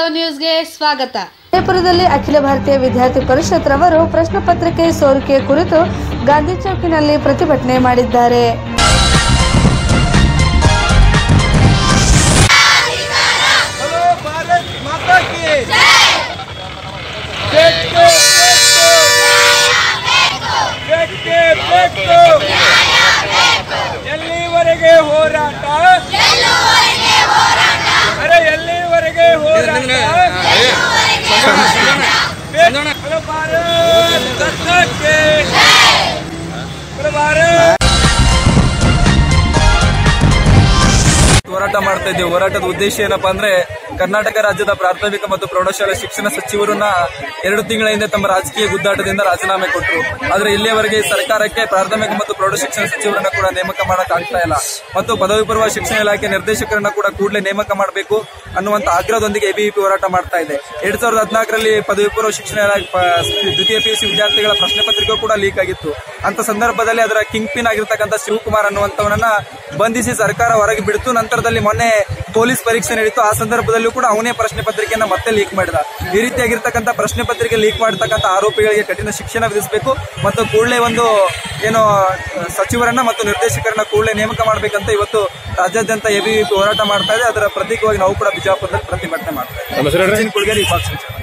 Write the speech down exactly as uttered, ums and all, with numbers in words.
ವಾಸ್ತವ ನ್ಯೂಸ್ಗೆ ಸ್ವಾಗತ. ವಿಜಯಪುರದಲ್ಲಿ ಅಖಿಲ ಭಾರತೀಯ ವಿದ್ಯಾರ್ಥಿ ಪರಿಷತ್ ರವರು ಪ್ರಶ್ನೆ ಪತ್ರಿಕೆ ಸೋರಿಕೆ ಕುರಿತು ಗಾಂಧಿ ಚೌಕಿನಲ್ಲಿ ಪ್ರತಿಭಟನೆ ಮಾಡಿದ್ದಾರೆ. ಎಲ್ಲಿವರೆಗೆ ಹೋರಾಟ ಅರೆ ಎಲ್ಲಿವರೆಗೆ ಹೋರಾಟ ಹೋರಾಟ ಮಾಡ್ತಾ ಇದ್ದೀವಿ. ಹೋರಾಟದ ಉದ್ದೇಶ ಏನಪ್ಪಾ ಅಂದ್ರೆ ಕರ್ನಾಟಕ ರಾಜ್ಯದ ಪ್ರಾಥಮಿಕ ಮತ್ತು ಪ್ರೌಢಶಾಲಾ ಶಿಕ್ಷಣ ಸಚಿವರನ್ನ ಎರಡು ತಿಂಗಳ ಹಿಂದೆ ತಮ್ಮ ರಾಜಕೀಯ ಗುದ್ದಾಟದಿಂದ ರಾಜೀನಾಮೆ ಕೊಟ್ಟರು. ಆದ್ರೆ ಇಲ್ಲಿಯವರೆಗೆ ಸರ್ಕಾರಕ್ಕೆ ಪ್ರಾಥಮಿಕ ಮತ್ತು ಪ್ರೌಢ ಶಿಕ್ಷಣ ಸಚಿವರನ್ನ ಕೂಡ ನೇಮಕ ಮಾಡಕ್ ಆಗ್ತಾ ಇಲ್ಲ ಮತ್ತು ಪದವಿ ಪೂರ್ವ ಶಿಕ್ಷಣ ಇಲಾಖೆ ನಿರ್ದೇಶಕರನ್ನ ಕೂಡ ಕೂಡಲೇ ನೇಮಕ ಮಾಡಬೇಕು ಅನ್ನುವಂತ ಆಗ್ರಹದೊಂದಿಗೆ ಎಬಿವಿಪಿ ಹೋರಾಟ ಮಾಡ್ತಾ ಇದೆ. ಎರಡ್ ಸಾವಿರದ ಹದಿನಾಲ್ಕರಲ್ಲಿ ಪದವಿ ಪೂರ್ವ ಶಿಕ್ಷಣ ಇಲಾಖೆ ದ್ವಿತೀಯ ಪಿಯುಸಿ ವಿದ್ಯಾರ್ಥಿಗಳ ಪ್ರಶ್ನೆ ಪತ್ರಿಕೆ ಕೂಡ ಲೀಕ್ ಆಗಿತ್ತು. ಅಂತ ಸಂದರ್ಭದಲ್ಲಿ ಅದರ ಕಿಂಗ್ ಪಿನ್ ಆಗಿರ್ತಕ್ಕಂಥ ಶಿವಕುಮಾರ್ ಅನ್ನುವಂತವನನ್ನ ಬಂಧಿಸಿ ಸರ್ಕಾರ ಹೊರಗೆ ಬಿಡ್ತು. ನಂತರದಲ್ಲಿ ಮೊನ್ನೆ ಪೊಲೀಸ್ ಪರೀಕ್ಷೆ ನಡೆಯಿತು. ಆ ಸಂದರ್ಭದಲ್ಲೂ ಕೂಡ ಅವನೇ ಪ್ರಶ್ನೆ ಪತ್ರಿಕೆಯನ್ನ ಮತ್ತೆ ಲೀಕ್ ಮಾಡಿದ. ಈ ರೀತಿಯಾಗಿರ್ತಕ್ಕಂಥ ಪ್ರಶ್ನೆ ಪತ್ರಿಕೆ ಲೀಕ್ ಮಾಡತಕ್ಕಂಥ ಆರೋಪಿಗಳಿಗೆ ಕಠಿಣ ಶಿಕ್ಷಣ ವಿಧಿಸಬೇಕು ಮತ್ತು ಕೂಡಲೇ ಒಂದು ಏನು ಸಚಿವರನ್ನ ಮತ್ತು ನಿರ್ದೇಶಕರನ್ನ ಕೂಡಲೇ ನೇಮಕ ಮಾಡಬೇಕಂತ ಇವತ್ತು ರಾಜ್ಯಾದ್ಯಂತ ಎಬಿವಿಪಿ ಹೋರಾಟ ಮಾಡ್ತಾ ಇದೆ. ಅದರ ಪ್ರತೀಕವಾಗಿ ನಾವು ಕೂಡ ಬಿಜಾಪುರದಲ್ಲಿ ಪ್ರತಿಭಟನೆ ಮಾಡ್ತಾ ಇದ್ದೀವಿ.